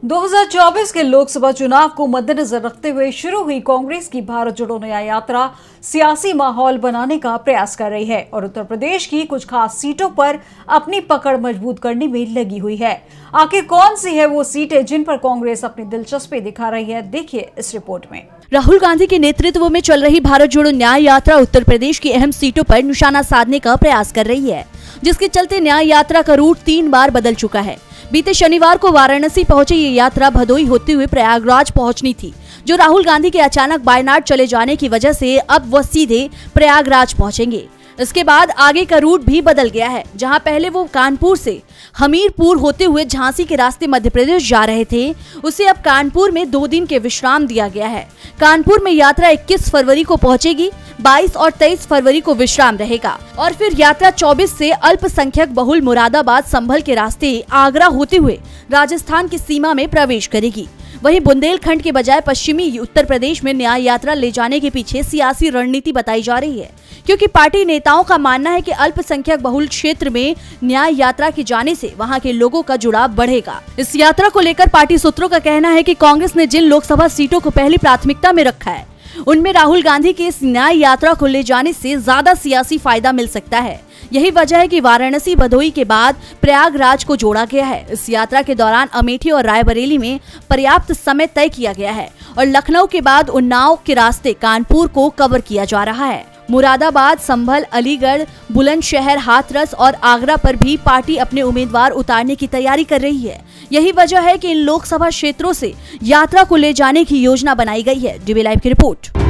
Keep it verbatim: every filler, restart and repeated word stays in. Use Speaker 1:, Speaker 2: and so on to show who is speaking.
Speaker 1: दो हज़ार चौबीस के लोकसभा चुनाव को मद्देनजर रखते हुए शुरू हुई कांग्रेस की भारत जोड़ो न्याय यात्रा सियासी माहौल बनाने का प्रयास कर रही है और उत्तर प्रदेश की कुछ खास सीटों पर अपनी पकड़ मजबूत करने में लगी हुई है। आखिर कौन सी है वो सीटें जिन पर कांग्रेस अपनी दिलचस्पी दिखा रही है, देखिए इस रिपोर्ट में।
Speaker 2: राहुल गांधी के नेतृत्व में चल रही भारत जोड़ो न्याय यात्रा उत्तर प्रदेश की अहम सीटों पर निशाना साधने का प्रयास कर रही है, जिसके चलते न्याय यात्रा का रूट तीन बार बदल चुका है। बीते शनिवार को वाराणसी पहुंची ये यात्रा भदोई होते हुए प्रयागराज पहुंचनी थी, जो राहुल गांधी के अचानक वायनाड चले जाने की वजह से अब वह सीधे प्रयागराज पहुंचेंगे। इसके बाद आगे का रूट भी बदल गया है, जहां पहले वो कानपुर से हमीरपुर होते हुए झांसी के रास्ते मध्य प्रदेश जा रहे थे, उसे अब कानपुर में दो दिन के विश्राम दिया गया है। कानपुर में यात्रा इक्कीस फरवरी को पहुंचेगी, बाईस और तेईस फरवरी को विश्राम रहेगा और फिर यात्रा चौबीस से अल्पसंख्यक बहुल मुरादाबाद संभल के रास्ते आगरा होते हुए राजस्थान की सीमा में प्रवेश करेगी। वहीं बुंदेलखंड के बजाय पश्चिमी उत्तर प्रदेश में न्याय यात्रा ले जाने के पीछे सियासी रणनीति बताई जा रही है, क्योंकि पार्टी नेताओं का मानना है कि अल्पसंख्यक बहुल क्षेत्र में न्याय यात्रा के जाने से वहां के लोगों का जुड़ाव बढ़ेगा। इस यात्रा को लेकर पार्टी सूत्रों का कहना है कि कांग्रेस ने जिन लोकसभा सीटों को पहली प्राथमिकता में रखा है, उनमें राहुल गांधी के इस न्याय यात्रा को ले जाने से ज्यादा सियासी फायदा मिल सकता है। यही वजह है कि वाराणसी भदोई के बाद प्रयागराज को जोड़ा गया है। इस यात्रा के दौरान अमेठी और रायबरेली में पर्याप्त समय तय किया गया है और लखनऊ के बाद उन्नाव के रास्ते कानपुर को कवर किया जा रहा है। मुरादाबाद, संभल, अलीगढ़, बुलंदशहर, हाथरस और आगरा पर भी पार्टी अपने उम्मीदवार उतारने की तैयारी कर रही है। यही वजह है कि इन लोकसभा क्षेत्रों से यात्रा को ले जाने की योजना बनाई गई है। डीबी लाइव की रिपोर्ट।